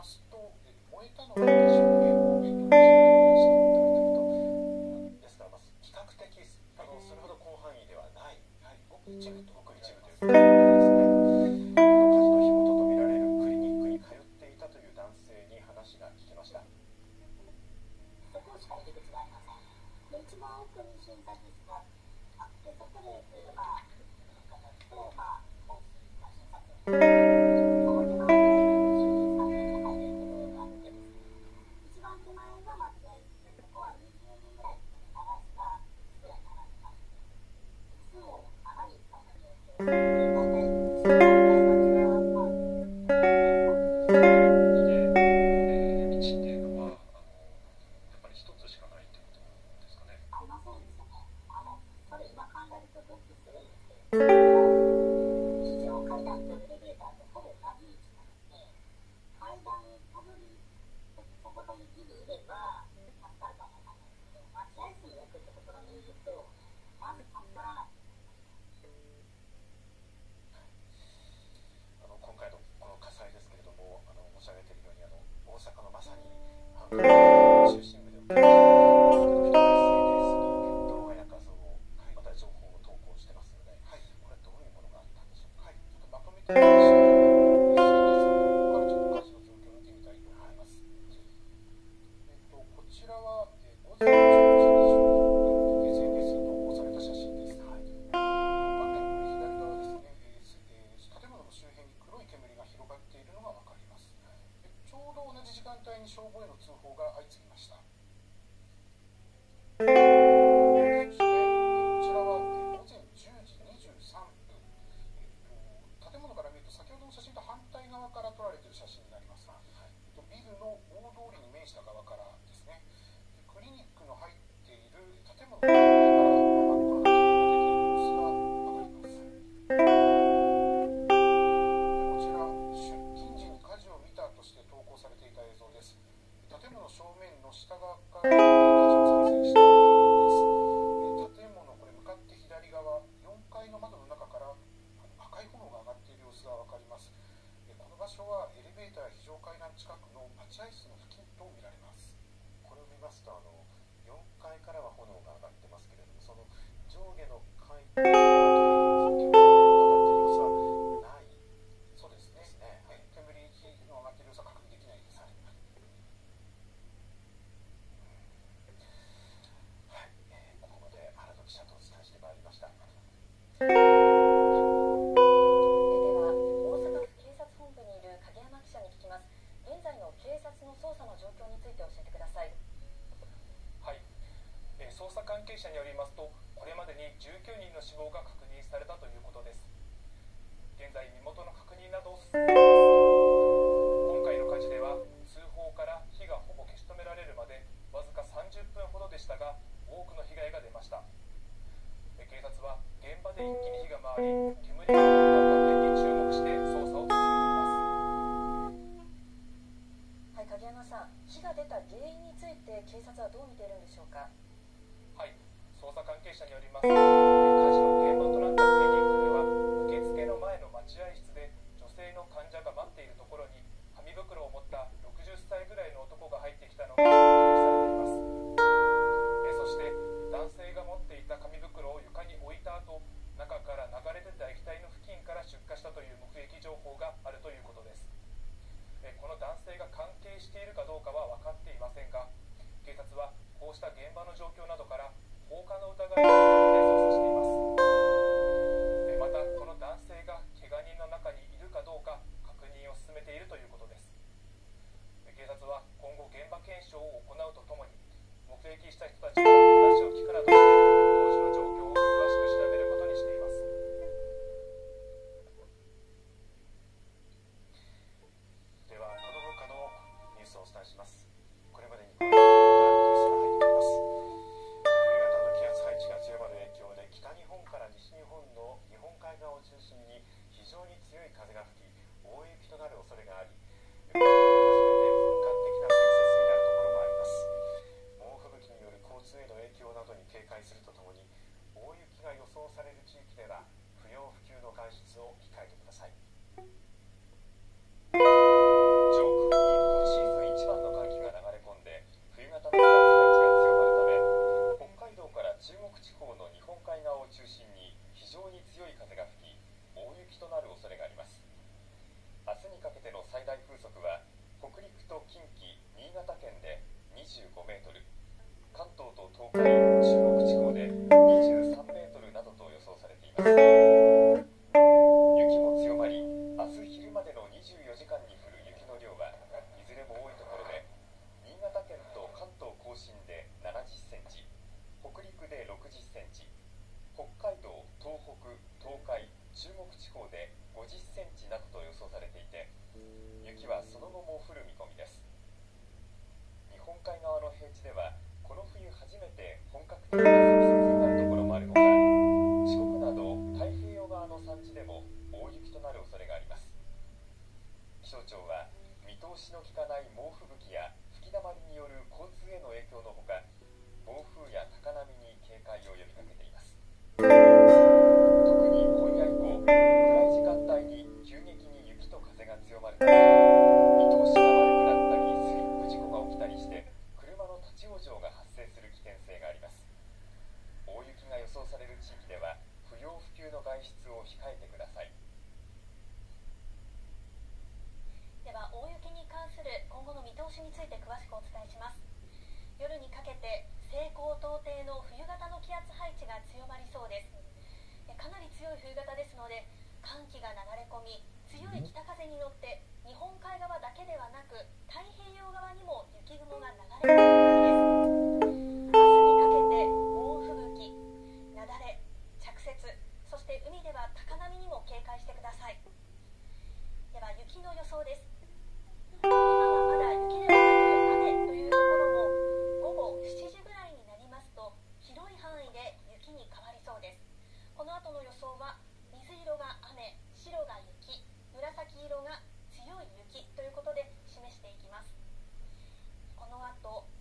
ますと、燃えたのが証言をしていただいたりと、ですから、比較的それほど広範囲ではない、ごく一部ということですね。火事の火元とみられるクリニックに通っていたという男性に話が聞けました。 そこしか入り口がありません。で、一番奥に診察室があって、そこで、方と、診察を。 今回のこの火災ですけれども、申し上げているように大阪のまさに中心部で起きました。多くの人が SNS に動画や画像を、また情報を投稿してますので、これどういうものがあったんでしょうか。ちょっとまとめてみましょう。 SNS の投稿からちょっと火事の状況を見てみたいと思います。こちらは午前10時20分 SNS に投稿された写真です。画面の左側ですね、建物の周辺に黒い煙が広がっているのが分かります。ちょうど同じ時間帯に消防への通報が相次ぎました。そしてこちらは午前10時23分、建物から見ると先ほどの写真と反対側から撮られている写真になります。ビルの大通りに面した側からですね。クリニックの入っている建物の向こうから真っ赤な煙が出ている様子が分かります。こちら出勤時に火事を見たとして投稿されていた映像です。建物正面の下側から火事を撮影したものです。建物これ向かって左側4階の窓の中から赤い炎が上がっている様子が分かります。この場所はエレベーターや非常階段近くの待合室の付近とみられます。これを見ますと4階からは炎が上がってますけれども、その上下の階から煙が上がっている様子はない。そうですね。煙の上がっている様子は確認できないです。ここまで原野記者とお伝えしてまいりました。 では大阪府警察本部にいる影山記者に聞きます。現在の警察の捜査の状況について教えてください。 捜査関係者によりますと、これまでに19人の死亡が確認されたということです。現在身元の確認などを進めています。今回の火事では通報から火がほぼ消し止められるまでわずか30分ほどでしたが、多くの被害が出ました。警察は現場で一気に火が回り、煙が上がった点に注目して捜査を続けています。 影山さん、火が出た原因について警察はどう見ているんでしょうか。 捜査関係者によりますと、火事の現場となったクリニックでは受付の前の待合室で女性の患者が待っているところに紙袋を持った60歳ぐらいの男が入ってきたのが目撃されています。そして男性が持っていた紙袋を床に置いた後、中から流れ出た液体の付近から出火したという目撃情報があるということです。この男性が関係しているかどうかは分かっていませんが、警察はこうした現場の状況などから放火の疑いがあるとみて捜査しています。またこの男性が怪我人の中にいるかどうか確認を進めているということです。警察は今後現場検証を行うとともに、目撃した人たちから話を聞くなどして当時の状況を詳しく調べることにしています。 ではこの他のニュースをお伝えします。これまでにニュースが入っています。冬型の気圧配置が強まる影響で北日本から西日本の日本海側を中心に非常に強い風が吹き、大雪となる恐れがあり、この雪で本格的な積雪になるところもあります。猛吹雪による交通への影響などに警戒す中国地方で23メートルなどと予想されています。雪も強まり、明日昼までの24時間に降る雪の量はいずれも多いところで、新潟県と関東甲信で70センチ、北陸で60センチ、北海道、東北、東海、中国地方で50センチなどと予想されていて、雪はその後も降る見込みです。日本海側の平地ではこの冬初めて本格的な積雪になるところもあるほか、四国など太平洋側の山地でも大雪となる恐れがあります。気象庁は見通しの利かない猛吹雪や吹きだまりによる交通への影響のほか、暴風や高波に警戒を呼びかけています。特に今夜以降、暗い時間帯に急激に雪と風が強まるため、見通しが悪くなったりスリップ事故が起きたりして車の立ち往生が発生する危険性があります。大雪が予想される地域では不要不急の外出を控えてください。 では大雪に関する今後の見通しについて詳しくお伝えします。夜にかけて西高東低の冬型の気圧配置が強まりそうです。かなり強い冬型ですので、寒気が流れ込み、強い北風に乗って日本海側だけではなく太平洋側にも雪雲が流れ込む見込みです。明日にかけて猛吹雪、雪崩、着雪、そして海では高波にも警戒してください。では雪の予想です。今はまだ雪ではなく雨というところも、午後7時ぐらいになりますと広い範囲で雪に変わりそうです。この後の予想は水色が雨、白が雪、紫色が強い雪ということで示していきます。この後